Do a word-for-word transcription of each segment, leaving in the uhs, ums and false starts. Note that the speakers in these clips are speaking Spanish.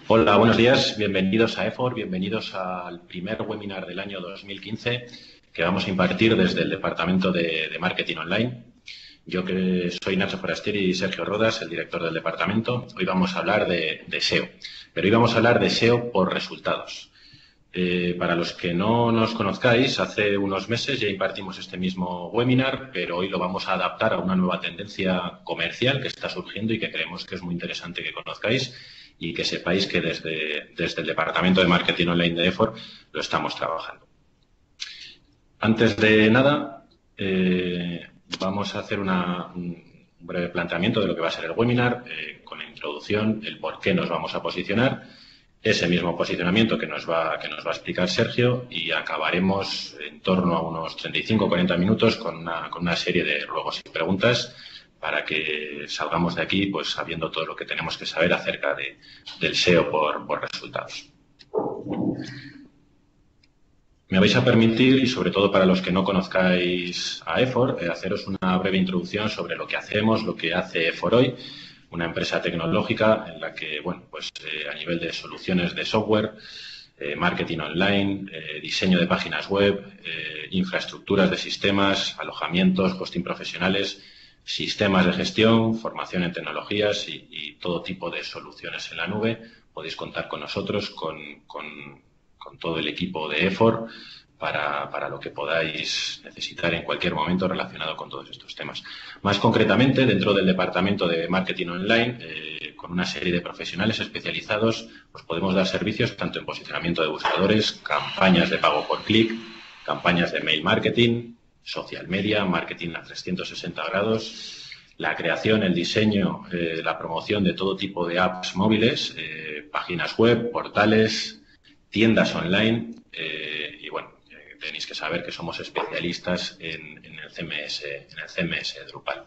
Hola, buenos días. Bienvenidos a EFOR, bienvenidos al primer webinar del año dos mil quince que vamos a impartir desde el Departamento de, de Marketing Online. Yo que soy Nacho Forastieri y Sergio Rodas, el director del departamento. Hoy vamos a hablar de, de S E O, pero hoy vamos a hablar de S E O por resultados. Eh, para los que no nos conozcáis, hace unos meses ya impartimos este mismo webinar, pero hoy lo vamos a adaptar a una nueva tendencia comercial que está surgiendo y que creemos que es muy interesante que conozcáis y que sepáis que desde, desde el Departamento de Marketing Online de EFOR lo estamos trabajando. Antes de nada, eh, vamos a hacer una, un breve planteamiento de lo que va a ser el webinar, eh, con la introducción, el por qué nos vamos a posicionar, ese mismo posicionamiento que nos va, que nos va a explicar Sergio, y acabaremos en torno a unos treinta y cinco a cuarenta minutos con una, con una serie de ruegos y preguntas para que salgamos de aquí pues sabiendo todo lo que tenemos que saber acerca de, del S E O por, por resultados. Me vais a permitir, y sobre todo para los que no conozcáis a EFOR, eh, haceros una breve introducción sobre lo que hacemos, lo que hace EFOR hoy, una empresa tecnológica en la que, bueno, pues eh, a nivel de soluciones de software, eh, marketing online, eh, diseño de páginas web, eh, infraestructuras de sistemas, alojamientos, hosting profesionales, sistemas de gestión, formación en tecnologías y, y todo tipo de soluciones en la nube. Podéis contar con nosotros, con, con, con todo el equipo de EFOR, para, para lo que podáis necesitar en cualquier momento relacionado con todos estos temas. Más concretamente, dentro del Departamento de Marketing Online, eh, con una serie de profesionales especializados, os podemos dar servicios tanto en posicionamiento de buscadores, campañas de pago por clic, campañas de mail marketing, social media, marketing a trescientos sesenta grados, la creación, el diseño, eh, la promoción de todo tipo de apps móviles, eh, páginas web, portales, tiendas online, eh, y bueno, eh, tenéis que saber que somos especialistas en, en el C M S, en el C M S Drupal.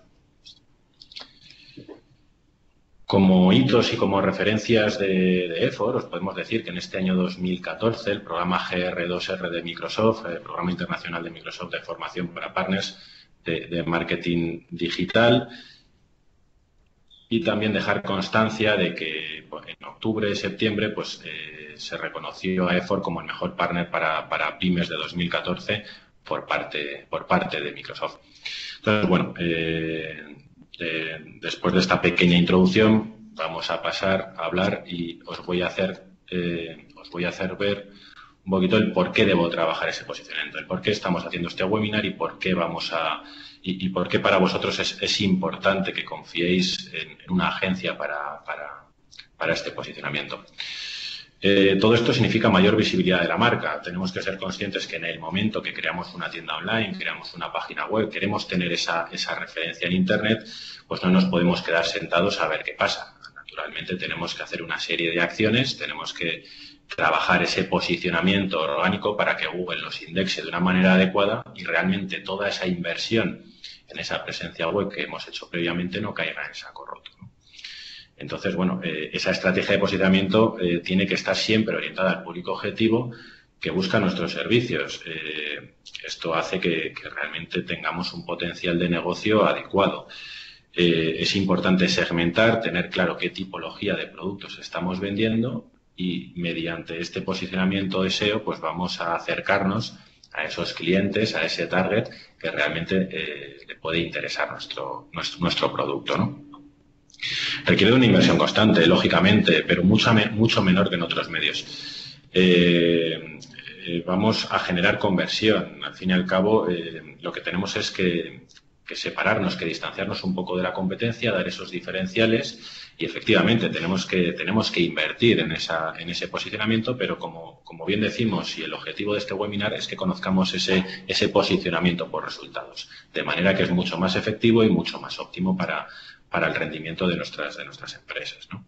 Como hitos y como referencias de, de EFOR, os podemos decir que en este año dos mil catorce el programa G R dos R de Microsoft, el programa internacional de Microsoft de formación para partners de, de marketing digital, y también dejar constancia de que pues, en octubre, septiembre, pues eh, se reconoció a EFOR como el mejor partner para, para pymes de dos mil catorce por parte, por parte de Microsoft. Entonces, bueno, eh, de, después de esta pequeña introducción, vamos a pasar a hablar y os voy a hacer, eh, os voy a hacer ver un poquito el por qué debo trabajar ese posicionamiento, el por qué estamos haciendo este webinar y por qué vamos a y, y por qué para vosotros es, es importante que confiéis en, en una agencia para, para, para este posicionamiento. Eh, todo esto significa mayor visibilidad de la marca. Tenemos que ser conscientes que en el momento que creamos una tienda online, creamos una página web, queremos tener esa, esa referencia en Internet, pues no nos podemos quedar sentados a ver qué pasa. Naturalmente tenemos que hacer una serie de acciones, tenemos que trabajar ese posicionamiento orgánico para que Google nos indexe de una manera adecuada y realmente toda esa inversión en esa presencia web que hemos hecho previamente no caiga en saco roto, ¿no? Entonces, bueno, eh, esa estrategia de posicionamiento eh, tiene que estar siempre orientada al público objetivo que busca nuestros servicios. Eh, esto hace que, que realmente tengamos un potencial de negocio adecuado. Eh, es importante segmentar, tener claro qué tipología de productos estamos vendiendo y mediante este posicionamiento de S E O pues vamos a acercarnos a esos clientes, a ese target que realmente eh, le puede interesar nuestro, nuestro, nuestro producto, ¿no? Requiere una inversión constante, lógicamente, pero mucho, mucho menor que en otros medios. Eh, eh, vamos a generar conversión. Al fin y al cabo, eh, lo que tenemos es que, que separarnos, que distanciarnos un poco de la competencia, dar esos diferenciales y, efectivamente, tenemos que, tenemos que invertir en, esa, en ese posicionamiento, pero como, como bien decimos, y el objetivo de este webinar es que conozcamos ese, ese posicionamiento por resultados, de manera que es mucho más efectivo y mucho más óptimo para para el rendimiento de nuestras, de nuestras empresas, ¿no?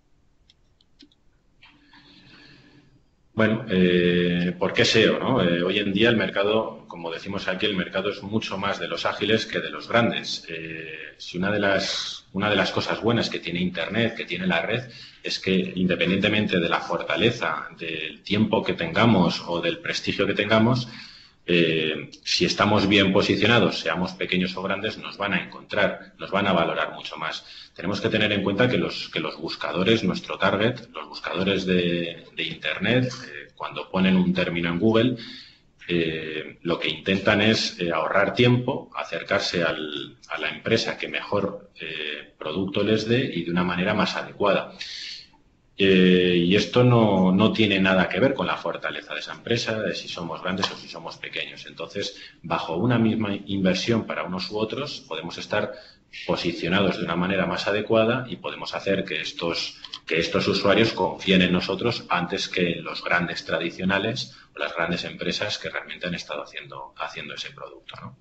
Bueno, eh, ¿por qué S E O, no? Eh, hoy en día el mercado, como decimos aquí, el mercado es mucho más de los ágiles que de los grandes. Eh, si una de las, una de las cosas buenas que tiene Internet, que tiene la red, es que independientemente de la fortaleza, del tiempo que tengamos o del prestigio que tengamos, Eh, si estamos bien posicionados, seamos pequeños o grandes, nos van a encontrar, nos van a valorar mucho más. Tenemos que tener en cuenta que los, que los buscadores, nuestro target, los buscadores de, de Internet, eh, cuando ponen un término en Google, eh, lo que intentan es eh, ahorrar tiempo, acercarse al, a la empresa que mejor eh, producto les dé y de una manera más adecuada. Eh, y esto no, no tiene nada que ver con la fortaleza de esa empresa, de si somos grandes o si somos pequeños. Entonces, bajo una misma inversión para unos u otros, podemos estar posicionados de una manera más adecuada y podemos hacer que estos, que estos usuarios confíen en nosotros antes que en los grandes tradicionales o las grandes empresas que realmente han estado haciendo, haciendo ese producto, ¿no?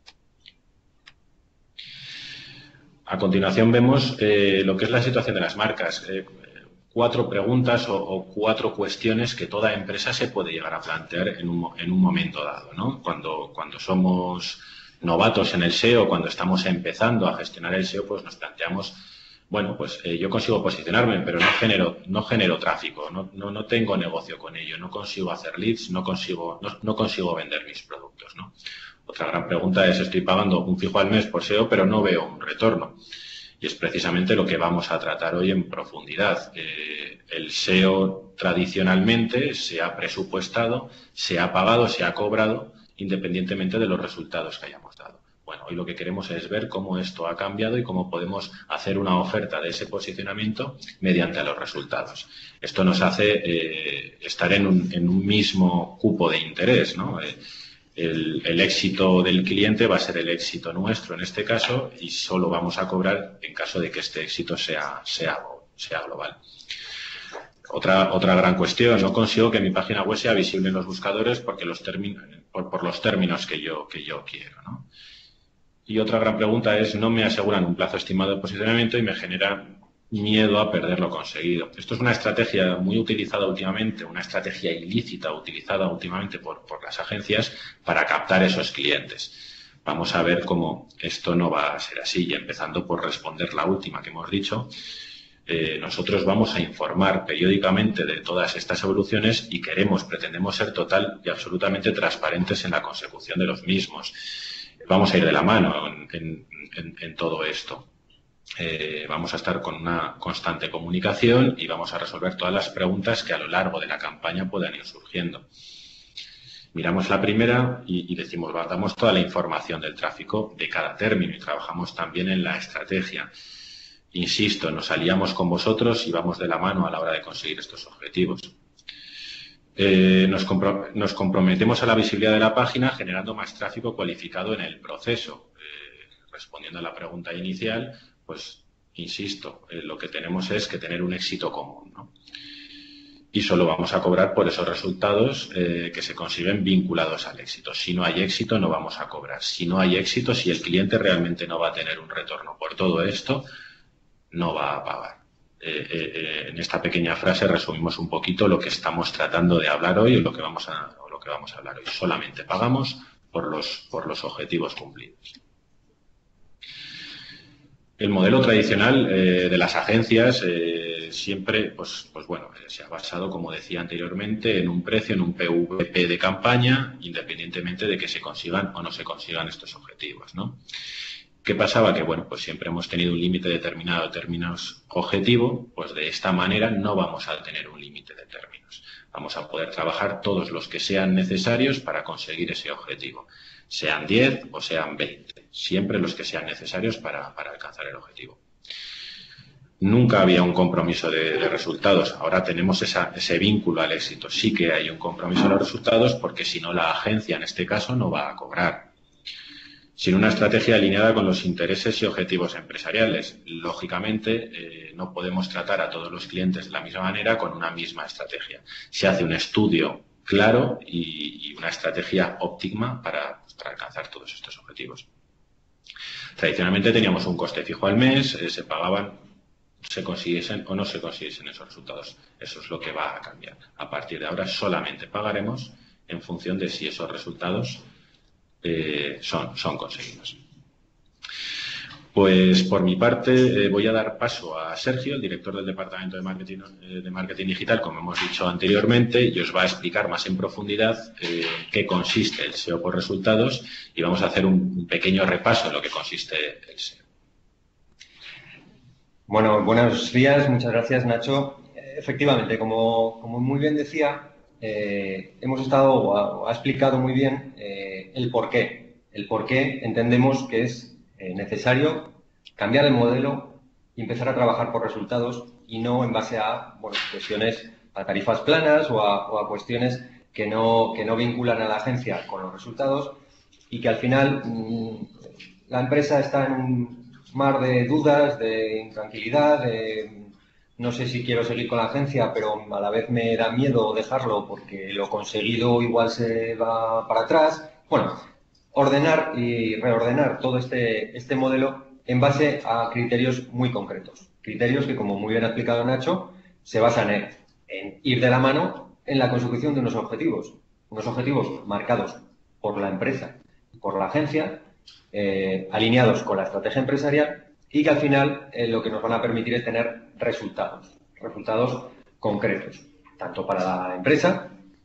A continuación vemos eh, lo que es la situación de las marcas. Eh, cuatro preguntas o, o cuatro cuestiones que toda empresa se puede llegar a plantear en un, en un momento dado, ¿no? Cuando, cuando somos novatos en el S E O, cuando estamos empezando a gestionar el S E O, pues nos planteamos, bueno, pues eh, yo consigo posicionarme, pero no genero, no genero tráfico, no, no, no tengo negocio con ello, no consigo hacer leads, no consigo, no, no consigo vender mis productos, ¿no? Otra gran pregunta es, estoy pagando un fijo al mes por S E O, pero no veo un retorno. Y es precisamente lo que vamos a tratar hoy en profundidad. Eh, el S E O tradicionalmente se ha presupuestado, se ha pagado, se ha cobrado, independientemente de los resultados que hayamos dado. Bueno, hoy lo que queremos es ver cómo esto ha cambiado y cómo podemos hacer una oferta de ese posicionamiento mediante los resultados. Esto nos hace eh, estar en un, en un mismo cupo de interés, ¿no? Eh, El, el éxito del cliente va a ser el éxito nuestro en este caso y solo vamos a cobrar en caso de que este éxito sea, sea, sea global. Otra, otra gran cuestión, no consigo que mi página web sea visible en los buscadores porque los por, por los términos que yo, que yo quiero, ¿no? Y otra gran pregunta es, no me aseguran un plazo estimado de posicionamiento y me genera miedo a perder lo conseguido. Esto es una estrategia muy utilizada últimamente, una estrategia ilícita utilizada últimamente por, por las agencias para captar esos clientes. Vamos a ver cómo esto no va a ser así. Y empezando por responder la última que hemos dicho, eh, nosotros vamos a informar periódicamente de todas estas evoluciones y queremos, pretendemos ser total y absolutamente transparentes en la consecución de los mismos. Vamos a ir de la mano en, en, en, en todo esto. Eh, vamos a estar con una constante comunicación y vamos a resolver todas las preguntas que a lo largo de la campaña puedan ir surgiendo. Miramos la primera y, y decimos, damos toda la información del tráfico de cada término y trabajamos también en la estrategia. Insisto, nos aliamos con vosotros y vamos de la mano a la hora de conseguir estos objetivos. Eh, nos, compro nos comprometemos a la visibilidad de la página generando más tráfico cualificado en el proceso. Eh, respondiendo a la pregunta inicial, pues, insisto, eh, lo que tenemos es que tener un éxito común, ¿no? Y solo vamos a cobrar por esos resultados eh, que se consiguen vinculados al éxito. Si no hay éxito, no vamos a cobrar. Si no hay éxito, si el cliente realmente no va a tener un retorno por todo esto, no va a pagar. Eh, eh, en esta pequeña frase resumimos un poquito lo que estamos tratando de hablar hoy o lo que vamos a, o lo que vamos a hablar hoy. Solamente pagamos por los, por los objetivos cumplidos. El modelo tradicional eh, de las agencias eh, siempre, pues, pues bueno, eh, se ha basado, como decía anteriormente, en un precio, en un P V P de campaña, independientemente de que se consigan o no se consigan estos objetivos, ¿no? ¿Qué pasaba? Que, bueno, pues siempre hemos tenido un límite determinado de términos objetivo, pues de esta manera no vamos a tener un límite de términos. Vamos a poder trabajar todos los que sean necesarios para conseguir ese objetivo. Sean diez o sean veinte, siempre los que sean necesarios para, para alcanzar el objetivo. Nunca había un compromiso de, de resultados, ahora tenemos esa, ese vínculo al éxito. Sí que hay un compromiso a los resultados porque si no la agencia en este caso no va a cobrar. Sin una estrategia alineada con los intereses y objetivos empresariales. Lógicamente, eh, no podemos tratar a todos los clientes de la misma manera con una misma estrategia. Se hace un estudio claro y, y una estrategia óptima para, para alcanzar todos estos objetivos. Tradicionalmente teníamos un coste fijo al mes, eh, se pagaban, se consiguiesen o no se consiguiesen esos resultados. Eso es lo que va a cambiar. A partir de ahora solamente pagaremos en función de si esos resultados eh, son, son conseguidos. Pues por mi parte eh, voy a dar paso a Sergio, el director del Departamento de Marketing, eh, de Marketing Digital, como hemos dicho anteriormente, y os va a explicar más en profundidad eh, qué consiste el S E O por resultados y vamos a hacer un pequeño repaso de lo que consiste el S E O. Bueno, buenos días, muchas gracias, Nacho. Efectivamente, como, como muy bien decía, eh, hemos estado, o ha, o ha explicado muy bien eh, el por qué. El por qué entendemos que es eh, necesario cambiar el modelo y empezar a trabajar por resultados y no en base a bueno, cuestiones, a tarifas planas o a, o a cuestiones que no, que no vinculan a la agencia con los resultados y que al final mmm, la empresa está en un mar de dudas, de intranquilidad, de no sé si quiero seguir con la agencia, pero a la vez me da miedo dejarlo porque lo conseguido igual se va para atrás. Bueno, ordenar y reordenar todo este, este modelo en base a criterios muy concretos. Criterios que, como muy bien ha explicado Nacho, se basan en, en ir de la mano en la consecución de unos objetivos. Unos objetivos marcados por la empresa, por la agencia, eh, alineados con la estrategia empresarial y que al final eh, lo que nos van a permitir es tener resultados, resultados concretos, tanto para la empresa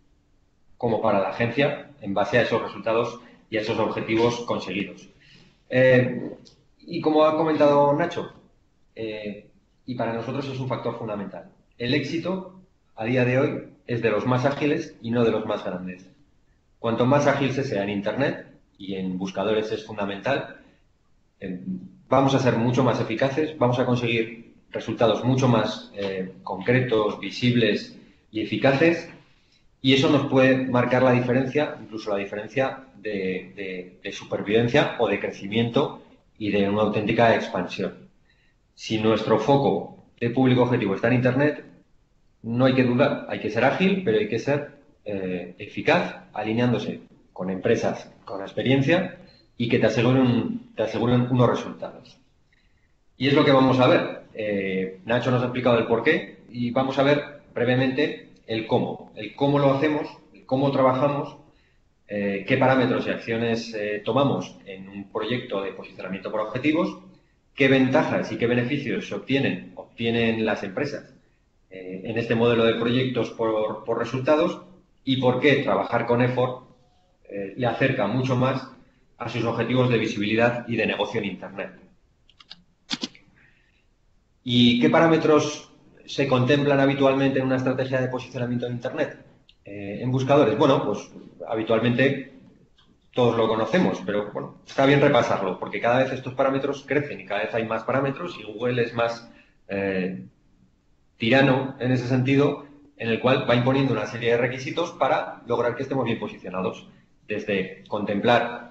como para la agencia, en base a esos resultados y a esos objetivos conseguidos. Eh, y como ha comentado Nacho, eh, y para nosotros es un factor fundamental, el éxito a día de hoy es de los más ágiles y no de los más grandes. Cuanto más ágil se sea en Internet, y en buscadores es fundamental, eh, vamos a ser mucho más eficaces, vamos a conseguir resultados mucho más eh, concretos, visibles y eficaces, y eso nos puede marcar la diferencia, incluso la diferencia de, de, de supervivencia o de crecimiento y de una auténtica expansión. Si nuestro foco de público objetivo está en Internet, no hay que dudar, hay que ser ágil, pero hay que ser eh, eficaz, alineándose con empresas con experiencia y que te aseguren, te aseguren unos resultados. Y es lo que vamos a ver. Eh, Nacho nos ha explicado el porqué y vamos a ver brevemente el cómo. El cómo lo hacemos, el cómo trabajamos, eh, qué parámetros y acciones eh, tomamos en un proyecto de posicionamiento por objetivos, qué ventajas y qué beneficios se obtienen, obtienen las empresas eh, en este modelo de proyectos por, por resultados y por qué trabajar con Effort eh, le acerca mucho más a sus objetivos de visibilidad y de negocio en Internet. ¿Y qué parámetros se contemplan habitualmente en una estrategia de posicionamiento en Internet? Eh, en buscadores, bueno, pues habitualmente todos lo conocemos, pero bueno, está bien repasarlo, porque cada vez estos parámetros crecen y cada vez hay más parámetros y Google es más eh, tirano en ese sentido, en el cual va imponiendo una serie de requisitos para lograr que estemos bien posicionados. Desde contemplar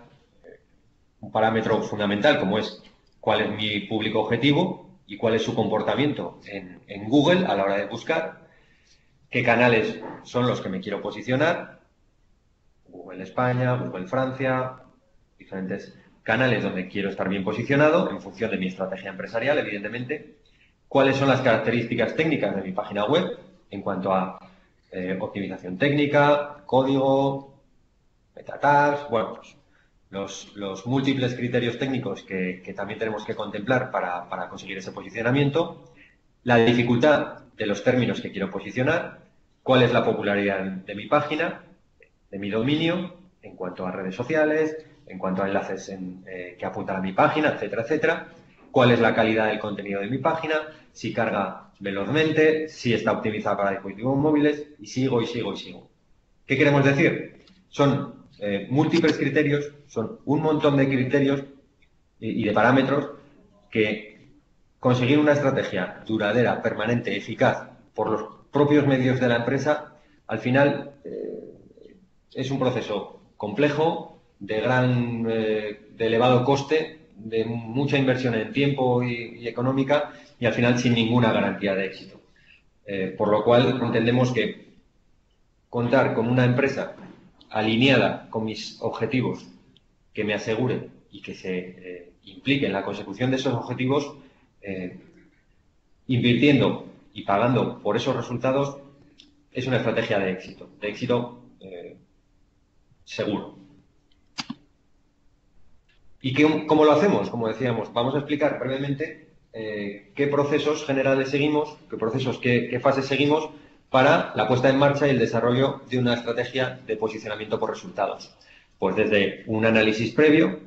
un parámetro fundamental como es cuál es mi público objetivo y cuál es su comportamiento en, en Google a la hora de buscar, qué canales son los que me quiero posicionar, Google España, Google Francia, diferentes canales donde quiero estar bien posicionado en función de mi estrategia empresarial, evidentemente, cuáles son las características técnicas de mi página web en cuanto a eh, optimización técnica, código, meta tags, bueno, pues los, los múltiples criterios técnicos que, que también tenemos que contemplar para, para conseguir ese posicionamiento, la dificultad de los términos que quiero posicionar, cuál es la popularidad de mi página, de mi dominio, en cuanto a redes sociales, en cuanto a enlaces en, eh, que apuntan a mi página, etcétera, etcétera, cuál es la calidad del contenido de mi página, si carga velozmente, si está optimizada para dispositivos móviles, y sigo, y sigo, y sigo. ¿Qué queremos decir? Son eh, múltiples criterios, son un montón de criterios y, y de parámetros que conseguir una estrategia duradera, permanente, eficaz por los propios medios de la empresa, al final eh, es un proceso complejo, de gran, eh, de elevado coste, de mucha inversión en tiempo y, y económica y al final sin ninguna garantía de éxito. Eh, por lo cual entendemos que contar con una empresa alineada con mis objetivos que me asegure y que se eh, implique en la consecución de esos objetivos, eh, invirtiendo y pagando por esos resultados, es una estrategia de éxito, de éxito eh, seguro. ¿Y qué, cómo lo hacemos? Como decíamos, vamos a explicar brevemente eh, qué procesos generales seguimos, qué procesos, qué, qué fases seguimos para la puesta en marcha y el desarrollo de una estrategia de posicionamiento por resultados. Pues desde un análisis previo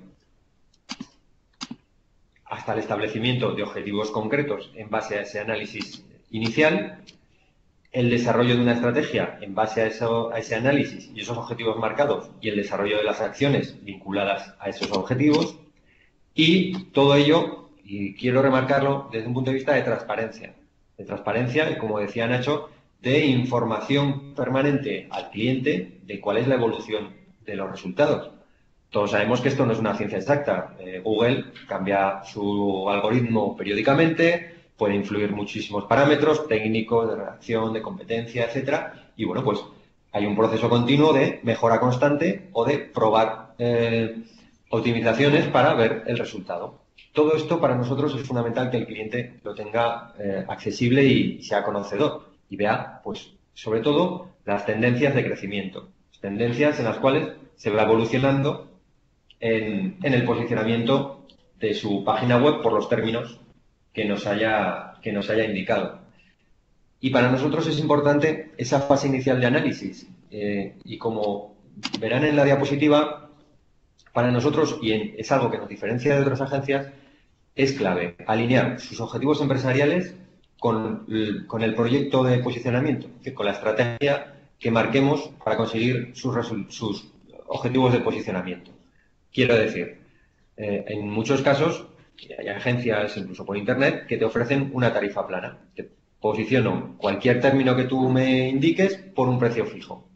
hasta el establecimiento de objetivos concretos en base a ese análisis inicial, el desarrollo de una estrategia en base a, eso, a ese análisis y esos objetivos marcados y el desarrollo de las acciones vinculadas a esos objetivos, y todo ello, y quiero remarcarlo, desde un punto de vista de transparencia. De transparencia, y como decía Nacho, de información permanente al cliente de cuál es la evolución de los resultados. Todos sabemos que esto no es una ciencia exacta. Eh, Google cambia su algoritmo periódicamente, puede influir muchísimos parámetros técnicos, de redacción, de competencia, etcétera. Y bueno, pues hay un proceso continuo de mejora constante o de probar eh, optimizaciones para ver el resultado. Todo esto para nosotros es fundamental que el cliente lo tenga eh, accesible y sea conocedor y vea, pues, sobre todo, las tendencias de crecimiento, tendencias en las cuales se va evolucionando en, en el posicionamiento de su página web por los términos que nos haya, que nos haya indicado. Y para nosotros es importante esa fase inicial de análisis. Eh, y como verán en la diapositiva, para nosotros, y en, es algo que nos diferencia de otras agencias, es clave alinear sus objetivos empresariales con, con el proyecto de posicionamiento, es decir, con la estrategia que marquemos para conseguir sus, sus objetivos de posicionamiento. Quiero decir, eh, en muchos casos, hay agencias, incluso por Internet, que te ofrecen una tarifa plana. Te posiciono cualquier término que tú me indiques por un precio fijo.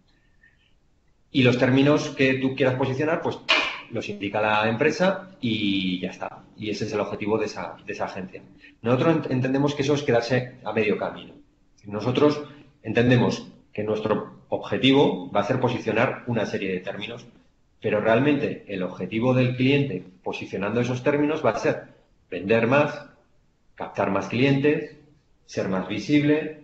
Y los términos que tú quieras posicionar, pues los indica la empresa y ya está. Y ese es el objetivo de esa, de esa agencia. Nosotros entendemos que eso es quedarse a medio camino. Nosotros entendemos que nuestro objetivo va a ser posicionar una serie de términos, pero realmente el objetivo del cliente posicionando esos términos va a ser vender más, captar más clientes, ser más visible,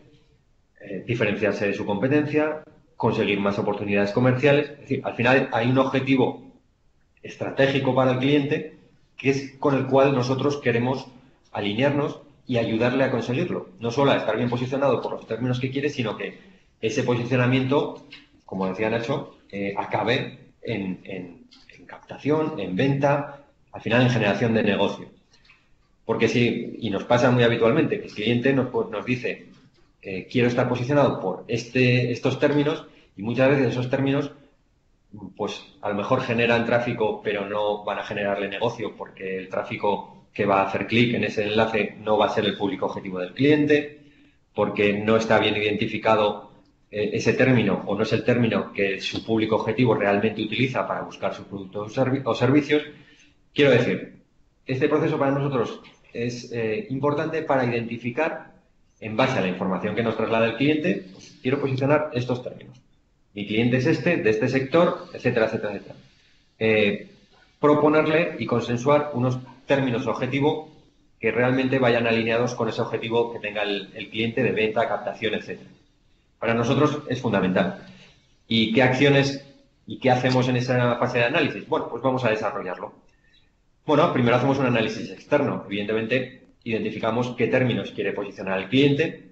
eh, diferenciarse de su competencia, conseguir más oportunidades comerciales. Es decir, al final hay un objetivo estratégico para el cliente que es con el cual nosotros queremos alinearnos y ayudarle a conseguirlo. No solo a estar bien posicionado por los términos que quiere, sino que ese posicionamiento, como decía Nacho, eh, acabe en, en, en captación, en venta, al final en generación de negocio. Porque sí, y nos pasa muy habitualmente, que el cliente nos, pues, nos dice eh, quiero estar posicionado por este, estos términos, y muchas veces esos términos pues a lo mejor generan tráfico, pero no van a generarle negocio porque el tráfico que va a hacer clic en ese enlace no va a ser el público objetivo del cliente, porque no está bien identificado eh, ese término o no es el término que su público objetivo realmente utiliza para buscar sus productos o, servi o servicios. Quiero decir, este proceso para nosotros es eh, importante para identificar, en base a la información que nos traslada el cliente, pues quiero posicionar estos términos. Mi cliente es este, de este sector, etcétera, etcétera, etcétera. Eh, proponerle y consensuar unos términos objetivo que realmente vayan alineados con ese objetivo que tenga el, el cliente de venta, captación, etcétera. Para nosotros es fundamental. ¿Y qué acciones y qué hacemos en esa fase de análisis? Bueno, pues vamos a desarrollarlo. Bueno, primero hacemos un análisis externo. Evidentemente, identificamos qué términos quiere posicionar el cliente.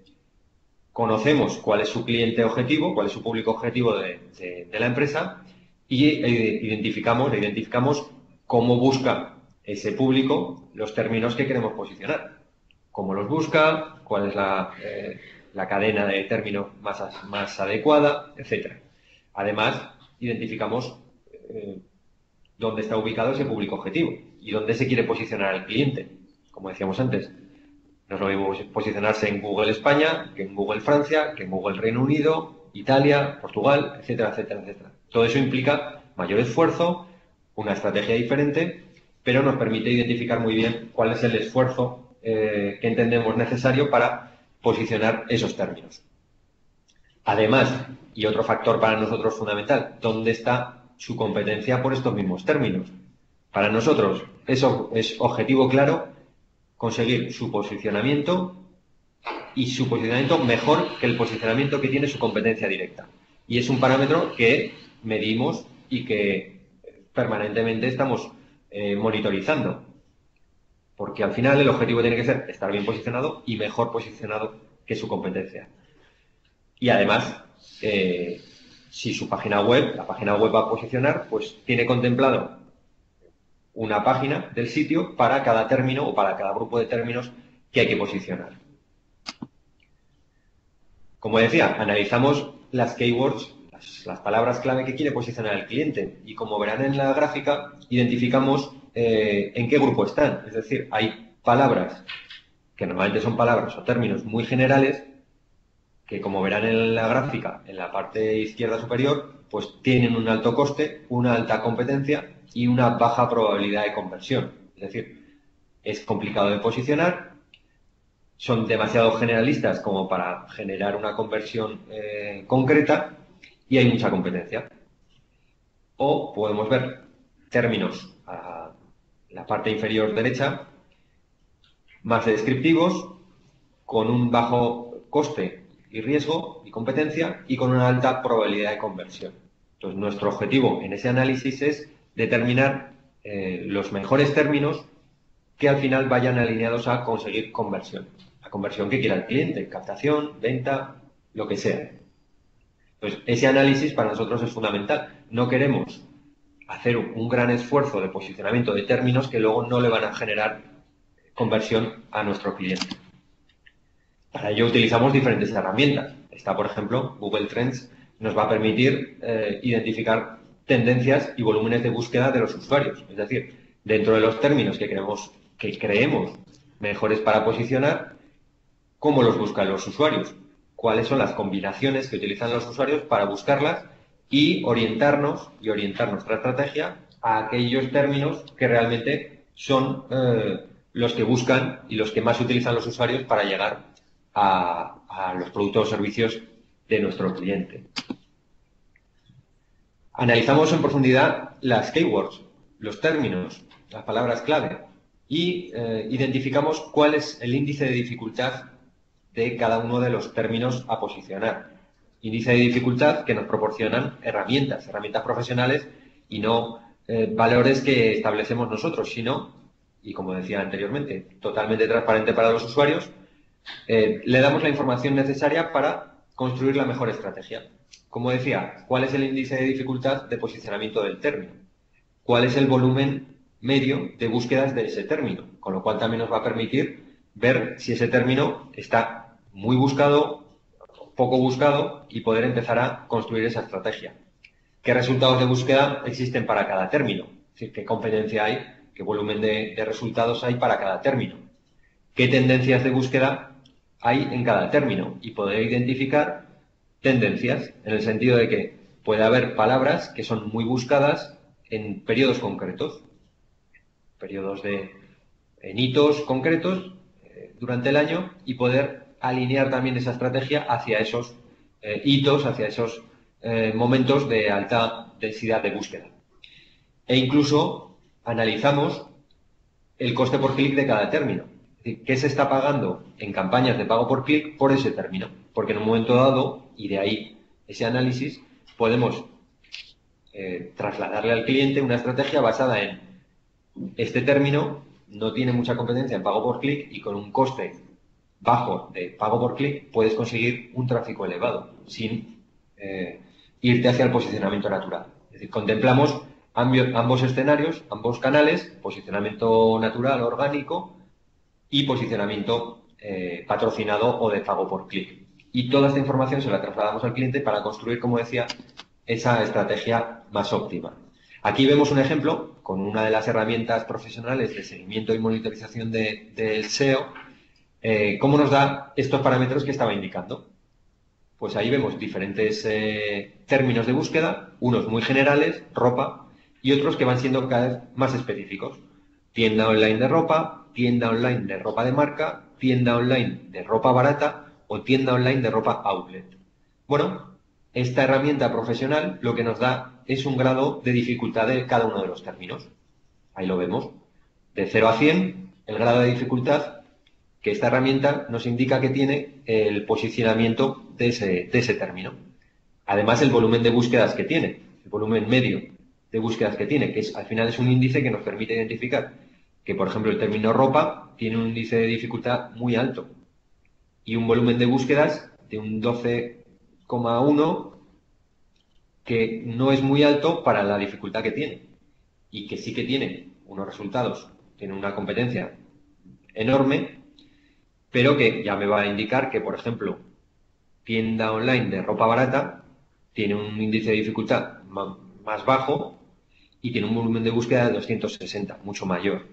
Conocemos cuál es su cliente objetivo, cuál es su público objetivo de, de, de la empresa y eh, identificamos, identificamos cómo busca ese público los términos que queremos posicionar. Cómo los busca, cuál es la, eh, la cadena de términos más, más adecuada, etcétera. Además, identificamos eh, dónde está ubicado ese público objetivo y dónde se quiere posicionar el cliente. Como decíamos antes, no es lo mismo posicionarse en Google España, que en Google Francia, que en Google Reino Unido, Italia, Portugal, etcétera, etcétera, etcétera. Todo eso implica mayor esfuerzo, una estrategia diferente, pero nos permite identificar muy bien cuál es el esfuerzo eh, que entendemos necesario para posicionar esos términos. Además, y otro factor para nosotros fundamental, ¿dónde está su competencia por estos mismos términos? Para nosotros eso es objetivo claro, conseguir su posicionamiento y su posicionamiento mejor que el posicionamiento que tiene su competencia directa. Y es un parámetro que medimos y que permanentemente estamos eh, monitorizando. Porque al final el objetivo tiene que ser estar bien posicionado y mejor posicionado que su competencia. Y además, eh, si su página web, la página web va a posicionar, pues tiene contemplado una página del sitio para cada término o para cada grupo de términos que hay que posicionar. Como decía, analizamos las keywords, las, las palabras clave que quiere posicionar el cliente, y como verán en la gráfica, identificamos eh, en qué grupo están. Es decir, hay palabras que normalmente son palabras o términos muy generales que, como verán en la gráfica, en la parte izquierda superior, pues tienen un alto coste, una alta competencia y una baja probabilidad de conversión. Es decir, es complicado de posicionar, son demasiado generalistas como para generar una conversión eh, concreta y hay mucha competencia. O podemos ver términos a la parte inferior derecha, más descriptivos, con un bajo coste y riesgo y competencia y con una alta probabilidad de conversión. Entonces, nuestro objetivo en ese análisis es determinar eh, los mejores términos que al final vayan alineados a conseguir conversión. La conversión que quiera el cliente, captación, venta, lo que sea. Entonces, ese análisis para nosotros es fundamental. No queremos hacer un gran esfuerzo de posicionamiento de términos que luego no le van a generar conversión a nuestro cliente. Para ello utilizamos diferentes herramientas. Está, por ejemplo, Google Trends nos va a permitir eh, identificar tendencias y volúmenes de búsqueda de los usuarios. Es decir, dentro de los términos que creemos, que creemos mejores para posicionar, ¿cómo los buscan los usuarios? ¿Cuáles son las combinaciones que utilizan los usuarios para buscarlas y orientarnos y orientar nuestra estrategia a aquellos términos que realmente son eh, los que buscan y los que más utilizan los usuarios para llegar a, a los productos o servicios de nuestro cliente? Analizamos en profundidad las keywords, los términos, las palabras clave y eh, identificamos cuál es el índice de dificultad de cada uno de los términos a posicionar. Índice de dificultad que nos proporcionan herramientas, herramientas profesionales y no eh, valores que establecemos nosotros, sino, y como decía anteriormente, totalmente transparente para los usuarios, eh, le damos la información necesaria para construir la mejor estrategia. Como decía, ¿cuál es el índice de dificultad de posicionamiento del término? ¿Cuál es el volumen medio de búsquedas de ese término? Con lo cual también nos va a permitir ver si ese término está muy buscado, poco buscado, y poder empezar a construir esa estrategia. ¿Qué resultados de búsqueda existen para cada término? Es decir, ¿qué competencia hay? ¿Qué volumen de, de resultados hay para cada término? ¿Qué tendencias de búsqueda hay en cada término? Y poder identificar tendencias, en el sentido de que puede haber palabras que son muy buscadas en periodos concretos, periodos de en hitos concretos eh, durante el año, y poder alinear también esa estrategia hacia esos eh, hitos, hacia esos eh, momentos de alta densidad de búsqueda. E incluso analizamos el coste por clic de cada término. Es decir, ¿qué se está pagando en campañas de pago por clic por ese término? Porque en un momento dado, y de ahí ese análisis, podemos eh, trasladarle al cliente una estrategia basada en este término no tiene mucha competencia en pago por clic y con un coste bajo de pago por clic puedes conseguir un tráfico elevado sin eh, irte hacia el posicionamiento natural. Es decir, contemplamos ambos, ambos escenarios, ambos canales, posicionamiento natural, orgánico y posicionamiento eh, patrocinado o de pago por clic. Y toda esta información se la trasladamos al cliente para construir, como decía, esa estrategia más óptima. Aquí vemos un ejemplo con una de las herramientas profesionales de seguimiento y monitorización de, del S E O, eh, cómo nos da estos parámetros que estaba indicando. Pues ahí vemos diferentes eh, términos de búsqueda, unos muy generales, ropa, y otros que van siendo cada vez más específicos. Tienda online de ropa, tienda online de ropa de marca, tienda online de ropa barata o tienda online de ropa outlet. Bueno, esta herramienta profesional lo que nos da es un grado de dificultad de cada uno de los términos. Ahí lo vemos. De cero a cien, el grado de dificultad que esta herramienta nos indica que tiene el posicionamiento de ese, de ese término. Además, el volumen de búsquedas que tiene, el volumen medio de búsquedas que tiene, que es, al final es un índice que nos permite identificar que, por ejemplo, el término ropa tiene un índice de dificultad muy alto y un volumen de búsquedas de un doce coma uno que no es muy alto para la dificultad que tiene y que sí que tiene unos resultados, tiene una competencia enorme, pero que ya me va a indicar que, por ejemplo, tienda online de ropa barata tiene un índice de dificultad más bajo y tiene un volumen de búsqueda de doscientos sesenta, mucho mayor.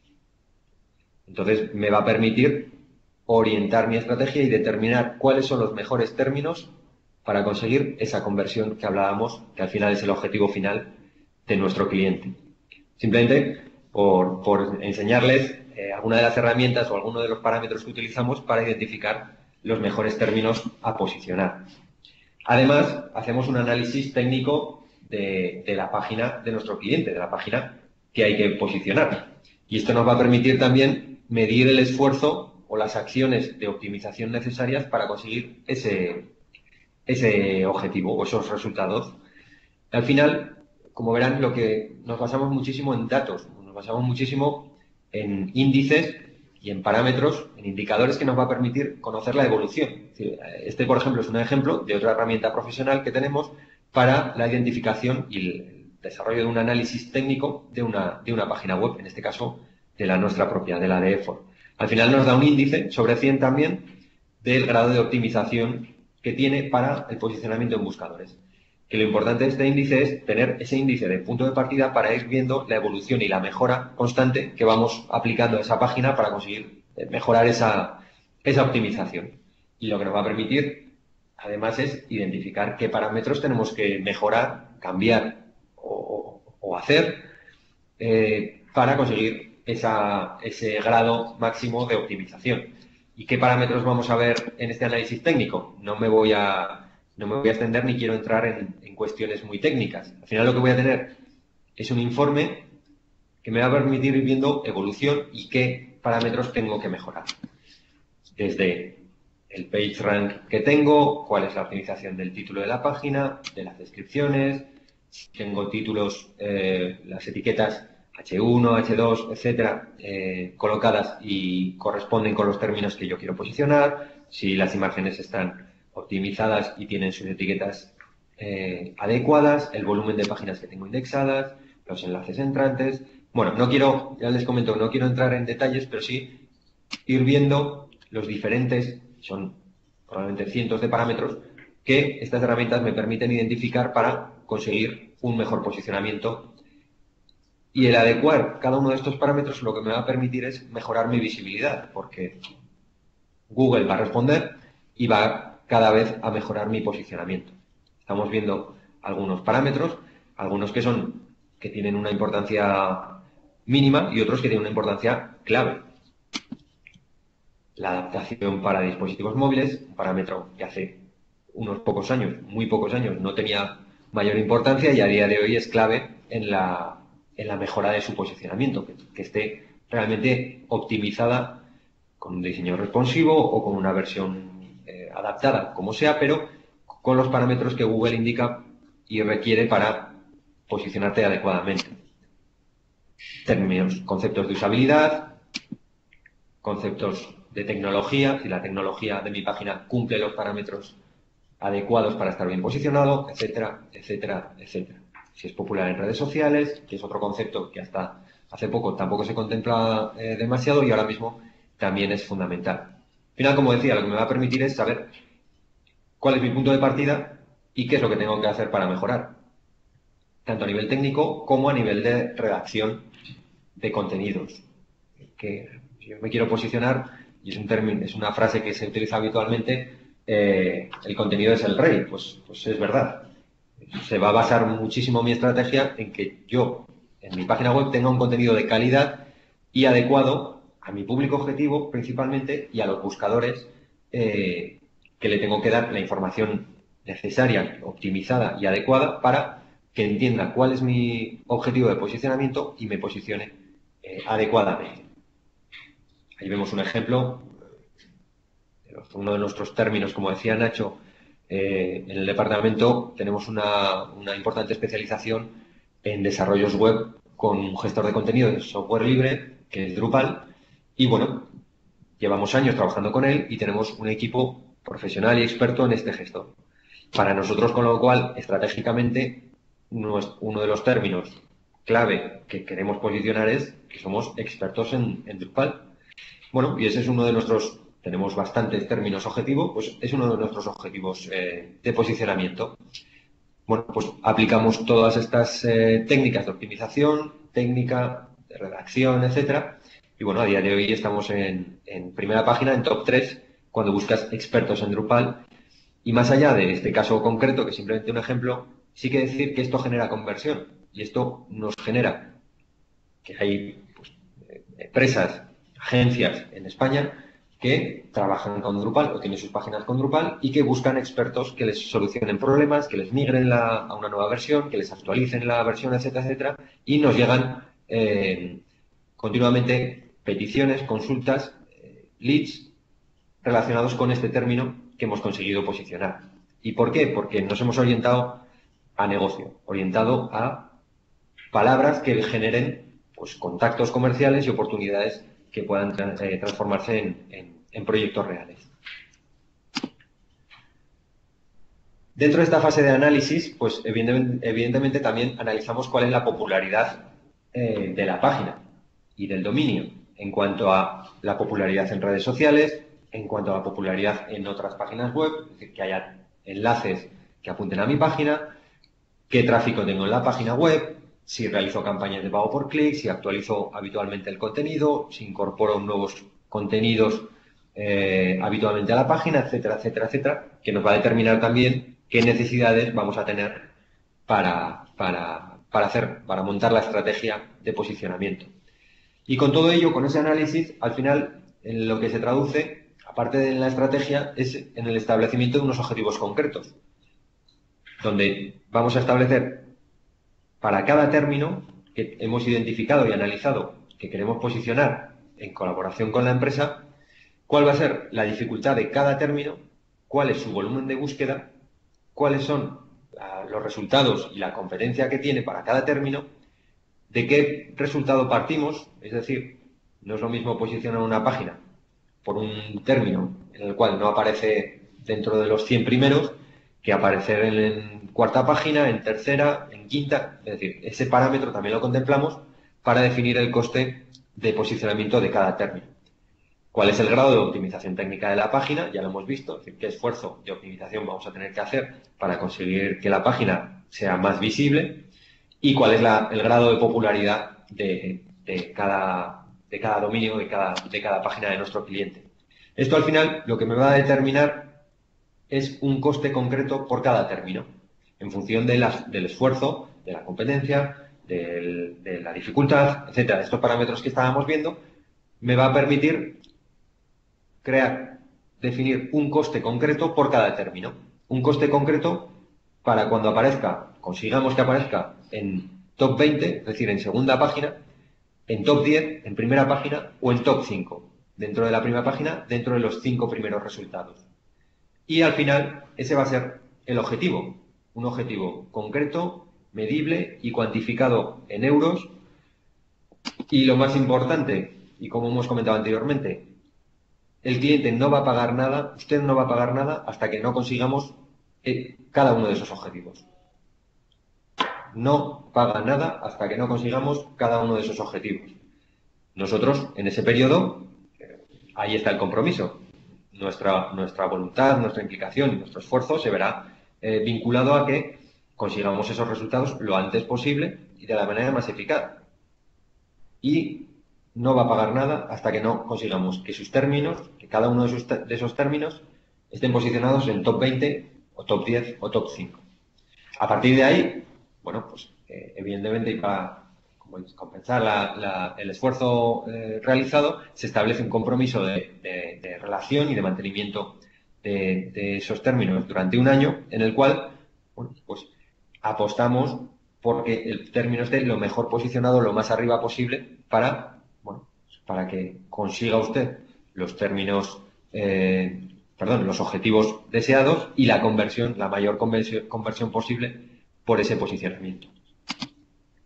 Entonces me va a permitir orientar mi estrategia y determinar cuáles son los mejores términos para conseguir esa conversión que hablábamos, que al final es el objetivo final de nuestro cliente. Simplemente por, por enseñarles eh, alguna de las herramientas o alguno de los parámetros que utilizamos para identificar los mejores términos a posicionar. Además, hacemos un análisis técnico de, de la página de nuestro cliente, de la página que hay que posicionar. Y esto nos va a permitir también medir el esfuerzo o las acciones de optimización necesarias para conseguir ese, ese objetivo o esos resultados. Al final, como verán, lo que nos basamos muchísimo en datos, nos basamos muchísimo en índices y en parámetros, en indicadores que nos va a permitir conocer la evolución. Este, por ejemplo, es un ejemplo de otra herramienta profesional que tenemos para la identificación y el desarrollo de un análisis técnico de una, de una página web, en este caso de la nuestra propia, de la de EFOR. Al final nos da un índice sobre cien también del grado de optimización que tiene para el posicionamiento en buscadores. Que lo importante de este índice es tener ese índice de punto de partida para ir viendo la evolución y la mejora constante que vamos aplicando a esa página para conseguir mejorar esa, esa optimización. Y lo que nos va a permitir, además, es identificar qué parámetros tenemos que mejorar, cambiar o, o hacer eh, para conseguir esa, ese grado máximo de optimización. ¿Y qué parámetros vamos a ver en este análisis técnico? No me voy a... No me voy a extender ni quiero entrar en, en cuestiones muy técnicas. Al final lo que voy a tener es un informe que me va a permitir ir viendo evolución y qué parámetros tengo que mejorar. Desde el PageRank que tengo, cuál es la optimización del título de la página, de las descripciones, si tengo títulos, eh, las etiquetas hache uno, hache dos, etcétera, eh, colocadas y corresponden con los términos que yo quiero posicionar, si las imágenes están optimizadas y tienen sus etiquetas eh, adecuadas, el volumen de páginas que tengo indexadas, los enlaces entrantes. Bueno, no quiero, ya les comento, no quiero entrar en detalles, pero sí ir viendo los diferentes, son probablemente cientos de parámetros, que estas herramientas me permiten identificar para conseguir un mejor posicionamiento. Y el adecuar cada uno de estos parámetros lo que me va a permitir es mejorar mi visibilidad, porque Google va a responder y va cada vez a mejorar mi posicionamiento. Estamos viendo algunos parámetros, algunos que son que tienen una importancia mínima y otros que tienen una importancia clave. La adaptación para dispositivos móviles, un parámetro que hace unos pocos años, muy pocos años, no tenía mayor importancia y a día de hoy es clave en la, en la mejora de su posicionamiento, que, que esté realmente optimizada con un diseño responsivo o con una versión eh, adaptada, como sea, pero con los parámetros que Google indica y requiere para posicionarte adecuadamente. Términos, conceptos de usabilidad, conceptos de tecnología, si la tecnología de mi página cumple los parámetros adecuados para estar bien posicionado, etcétera, etcétera, etcétera. Si es popular en redes sociales, que es otro concepto que hasta hace poco tampoco se contempla eh, demasiado y ahora mismo también es fundamental. Al final, como decía, lo que me va a permitir es saber cuál es mi punto de partida y qué es lo que tengo que hacer para mejorar, tanto a nivel técnico como a nivel de redacción de contenidos. Que si yo me quiero posicionar, y es un término, es una frase que se utiliza habitualmente, eh, el contenido es el rey, pues, pues es verdad. Se va a basar muchísimo mi estrategia en que yo, en mi página web, tenga un contenido de calidad y adecuado a mi público objetivo principalmente y a los buscadores eh, que le tengo que dar la información necesaria, optimizada y adecuada para que entienda cuál es mi objetivo de posicionamiento y me posicione eh, adecuadamente. Ahí vemos un ejemplo, uno de nuestros términos, como decía Nacho, eh, en el departamento tenemos una, una importante especialización en desarrollos web con un gestor de contenido de software libre, que es Drupal, y bueno, llevamos años trabajando con él y tenemos un equipo profesional y experto en este gestor. Para nosotros, con lo cual, estratégicamente, uno de los términos clave que queremos posicionar es que somos expertos en, en Drupal. Bueno, y ese es uno de nuestros, tenemos bastantes términos objetivos, pues es uno de nuestros objetivos eh, de posicionamiento. Bueno, pues aplicamos todas estas eh, técnicas de optimización, técnica de redacción, etcétera. Y bueno, a día de hoy estamos en, en primera página, en top tres, cuando buscas expertos en Drupal. Y más allá de este caso concreto, que es simplemente un ejemplo, sí que decir que esto genera conversión. Y esto nos genera que hay pues, empresas, agencias en España que trabajan con Drupal o tienen sus páginas con Drupal y que buscan expertos que les solucionen problemas, que les migren la, a una nueva versión, que les actualicen la versión, etcétera, etcétera. Y nos llegan eh, continuamente peticiones, consultas, eh, leads relacionados con este término que hemos conseguido posicionar. ¿Y por qué? Porque nos hemos orientado a negocio, orientado a palabras que generen pues, contactos comerciales y oportunidades que puedan tra eh, transformarse en, en, en proyectos reales. Dentro de esta fase de análisis, pues evidentemente, evidentemente también analizamos cuál es la popularidad eh, de la página y del dominio en cuanto a la popularidad en redes sociales, en cuanto a la popularidad en otras páginas web, es decir, que haya enlaces que apunten a mi página, qué tráfico tengo en la página web, si realizo campañas de pago por clic, si actualizo habitualmente el contenido, si incorporo nuevos contenidos eh, habitualmente a la página, etcétera, etcétera, etcétera, que nos va a determinar también qué necesidades vamos a tener para, para, para hacer, para montar la estrategia de posicionamiento. Y con todo ello, con ese análisis, al final, en lo que se traduce, aparte de la estrategia, es en el establecimiento de unos objetivos concretos, donde vamos a establecer para cada término que hemos identificado y analizado que queremos posicionar en colaboración con la empresa, cuál va a ser la dificultad de cada término, cuál es su volumen de búsqueda, cuáles son los resultados y la competencia que tiene para cada término, de qué resultado partimos, es decir, no es lo mismo posicionar una página por un término en el cual no aparece dentro de los cien primeros que aparecer en, en cuarta página, en tercera, en quinta, es decir, ese parámetro también lo contemplamos para definir el coste de posicionamiento de cada término. ¿Cuál es el grado de optimización técnica de la página? Ya lo hemos visto, es decir, qué esfuerzo de optimización vamos a tener que hacer para conseguir que la página sea más visible y cuál es la, el grado de popularidad de, de, cada, de cada dominio, de cada, de cada página de nuestro cliente. Esto al final lo que me va a determinar es un coste concreto por cada término, en función de las, del esfuerzo, de la competencia, del, de la dificultad, etcétera. Estos parámetros que estábamos viendo me va a permitir crear, definir un coste concreto por cada término. Un coste concreto para cuando aparezca, consigamos que aparezca en top veinte, es decir, en segunda página, en top diez, en primera página o en top cinco, dentro de la primera página, dentro de los cinco primeros resultados. Y al final, ese va a ser el objetivo, un objetivo concreto, medible y cuantificado en euros. Y lo más importante, y como hemos comentado anteriormente, el cliente no va a pagar nada, usted no va a pagar nada hasta que no consigamos eh, cada uno de esos objetivos. No paga nada hasta que no consigamos cada uno de esos objetivos. Nosotros, en ese periodo, ahí está el compromiso. Nuestra, nuestra voluntad, nuestra implicación y nuestro esfuerzo se verá eh, vinculado a que consigamos esos resultados lo antes posible y de la manera más eficaz. Y no va a pagar nada hasta que no consigamos que sus términos, que cada uno de, sus, de esos términos estén posicionados en top veinte o top diez o top cinco. A partir de ahí, bueno, pues eh, evidentemente y para compensar la, la, el esfuerzo eh, realizado, se establece un compromiso de, de, de relación y de mantenimiento de, de esos términos durante un año, en el cual, bueno, pues apostamos porque el término esté lo mejor posicionado, lo más arriba posible, para, bueno, para que consiga usted los términos, eh, perdón, los objetivos deseados y la conversión, la mayor conversión, conversión posible por ese posicionamiento.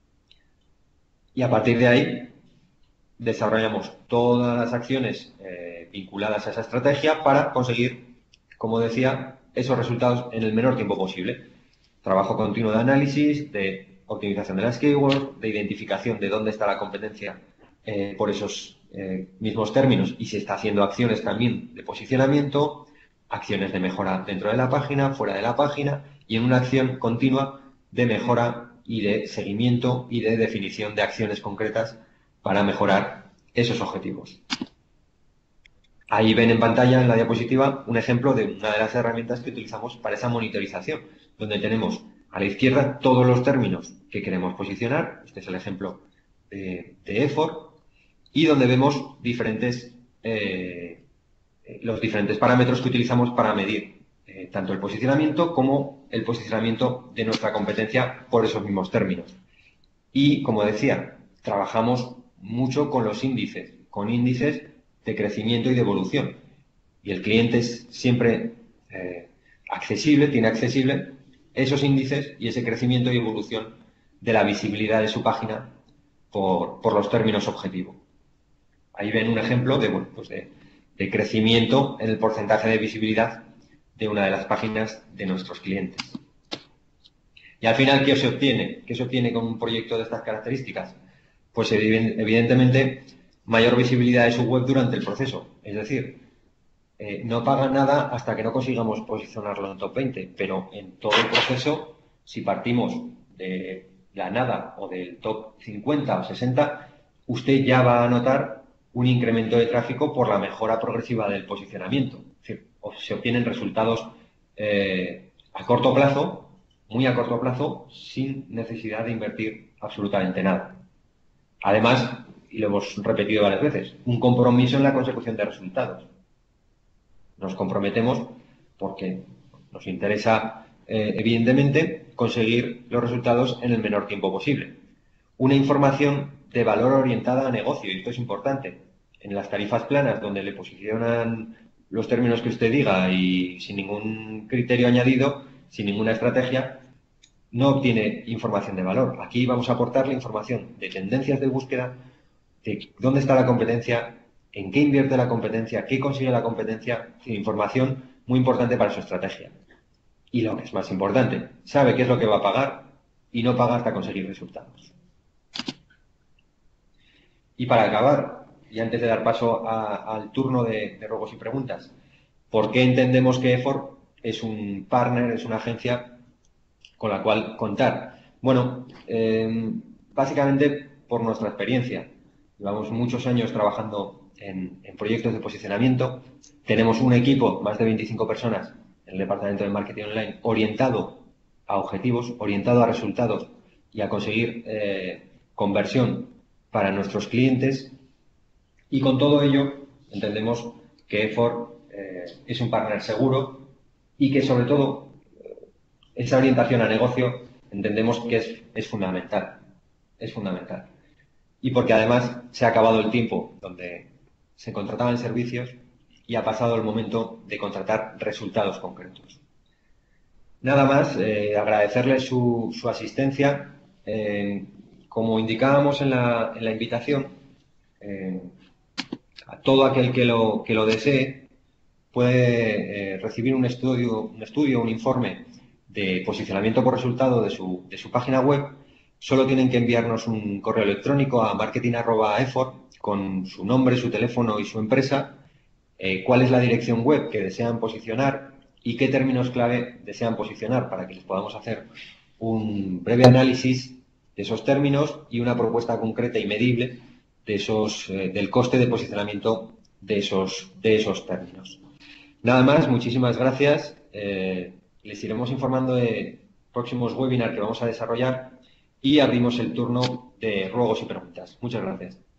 Y a partir de ahí desarrollamos todas las acciones eh, vinculadas a esa estrategia para conseguir, como decía, esos resultados en el menor tiempo posible. Trabajo continuo de análisis, de optimización de las keywords, de identificación de dónde está la competencia eh, por esos eh, mismos términos y se está haciendo acciones también de posicionamiento, acciones de mejora dentro de la página, fuera de la página y en una acción continua de mejora y de seguimiento y de definición de acciones concretas para mejorar esos objetivos. Ahí ven en pantalla, en la diapositiva, un ejemplo de una de las herramientas que utilizamos para esa monitorización, donde tenemos a la izquierda todos los términos que queremos posicionar, este es el ejemplo de, de effort, y donde vemos diferentes, eh, los diferentes parámetros que utilizamos para medir eh, tanto el posicionamiento como el posicionamiento de nuestra competencia por esos mismos términos. Y, como decía, trabajamos mucho con los índices, con índices de crecimiento y de evolución. Y el cliente es siempre eh, accesible, tiene accesible esos índices y ese crecimiento y evolución de la visibilidad de su página por, por los términos objetivo. Ahí ven un ejemplo de, bueno, pues de, de crecimiento en el porcentaje de visibilidad de una de las páginas de nuestros clientes. Y al final, ¿qué se obtiene? ¿Qué se obtiene con un proyecto de estas características? Pues evidentemente mayor visibilidad de su web durante el proceso. Es decir, eh, no paga nada hasta que no consigamos posicionarlo en top veinte, pero en todo el proceso, si partimos de la nada o del top cincuenta o sesenta, usted ya va a notar un incremento de tráfico por la mejora progresiva del posicionamiento. Es decir, se obtienen resultados eh, a corto plazo, muy a corto plazo, sin necesidad de invertir absolutamente nada. Además, y lo hemos repetido varias veces, un compromiso en la consecución de resultados. Nos comprometemos porque nos interesa, eh, evidentemente, conseguir los resultados en el menor tiempo posible. Una información de valor orientada a negocio, y esto es importante. En las tarifas planas, donde le posicionan los términos que usted diga y sin ningún criterio añadido, sin ninguna estrategia, no obtiene información de valor. Aquí vamos a aportarle información de tendencias de búsqueda, de dónde está la competencia, en qué invierte la competencia, qué consigue la competencia, información muy importante para su estrategia. Y lo que es más importante, sabe qué es lo que va a pagar y no paga hasta conseguir resultados. Y para acabar, y antes de dar paso a, al turno de, de ruegos y preguntas, ¿por qué entendemos que effort es un partner, es una agencia con la cual contar? Bueno, eh, básicamente por nuestra experiencia. Llevamos muchos años trabajando en, en proyectos de posicionamiento. Tenemos un equipo, más de veinticinco personas, en el departamento de marketing online, orientado a objetivos, orientado a resultados y a conseguir eh, conversión para nuestros clientes. Y con todo ello, entendemos que effort eh, es un partner seguro y que, sobre todo, esa orientación a negocio entendemos que es, es fundamental. Es fundamental. Y porque además se ha acabado el tiempo donde se contrataban servicios y ha pasado el momento de contratar resultados concretos. Nada más, eh, agradecerle su, su asistencia. Eh, como indicábamos en la, en la invitación, eh, a todo aquel que lo, que lo desee puede eh, recibir un estudio, un estudio, un informe de posicionamiento por resultado de su, de su página web. Solo tienen que enviarnos un correo electrónico a marketing arroba effort con su nombre, su teléfono y su empresa, eh, cuál es la dirección web que desean posicionar y qué términos clave desean posicionar para que les podamos hacer un breve análisis de esos términos y una propuesta concreta y medible de esos, eh, del coste de posicionamiento de esos, de esos términos. Nada más, muchísimas gracias. Eh, les iremos informando de próximos webinars que vamos a desarrollar y abrimos el turno de ruegos y preguntas. Muchas gracias.